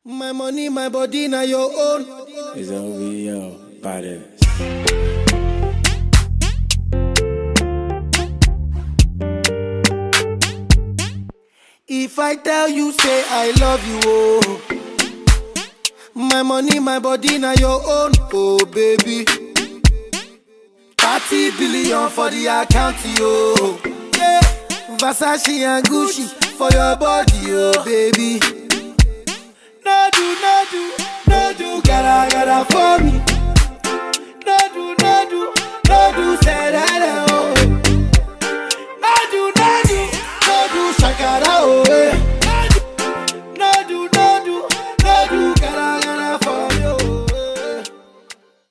My money, my body, now your own. It's OVO, bodies. If I tell you, say I love you, oh. My money, my body, now your own, oh baby. 30 billion for the account, yo. Yeah. Versace and Gucci for your body, oh baby. No do, gotta for me. No do, sell